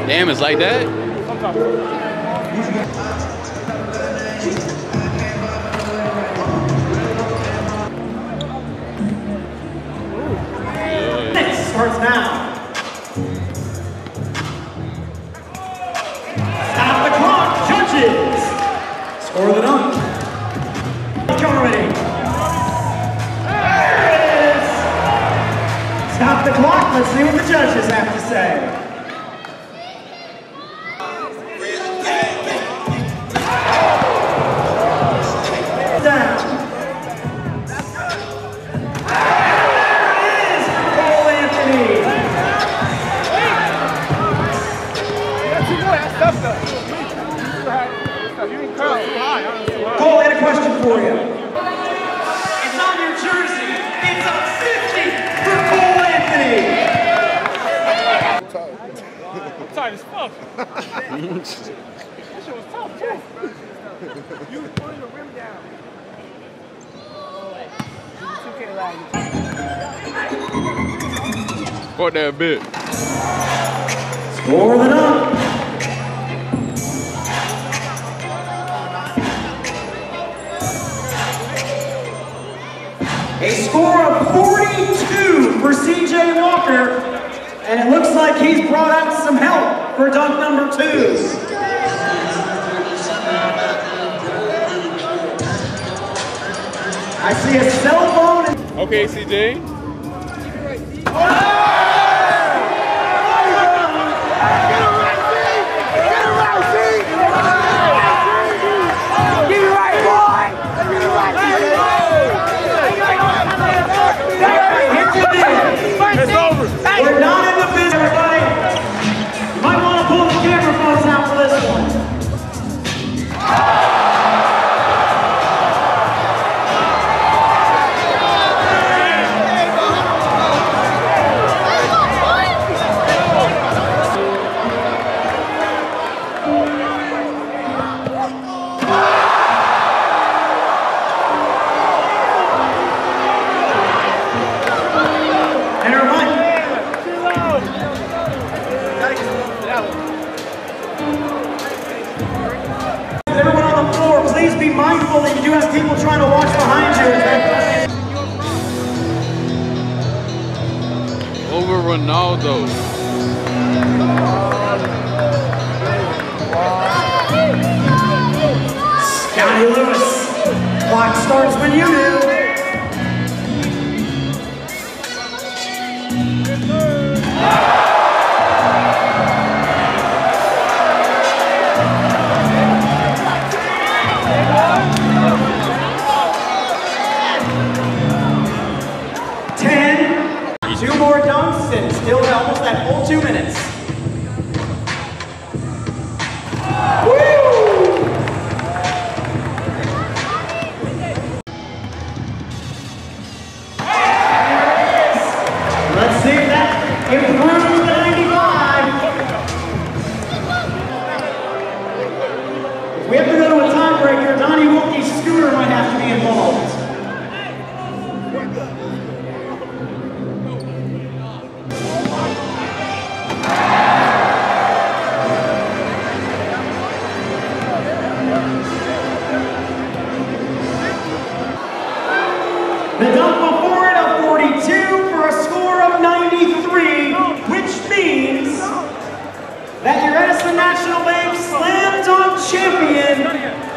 Damn, it's like that? Starts now. Stop the clock, judges. Score the dunk. Ready. There it is. Stop the clock. Let's see what the judges have to say. Cole, I had a question for you. It's on your jersey. It's a 50 for Cole Anthony. I'm tired as fuck. That shit was tough, too. You was pulling the rim down. Fuck that bitch. Score the dunk. A score of 42 for CJ Walker, and it looks like he's brought out some help for dunk number 2. I see a cell phone. Okay, CJ. It's over. We're not in the business, everybody. You might want to pull the camera phones out for this one. Everyone on the floor, please be mindful that you do have people trying to watch behind you. Over Ronaldo. Scotty Lewis. Clock starts when you do. Two more dunks and still almost that full 2 minutes. Woo! Let's see if that improves the 95. If we have to go to a tiebreaker, Donnie Wilkie's scooter might have to be involved. The dunk before it, a 42 for a score of 93, which means that your Edison National Bank Slam Dunk Champion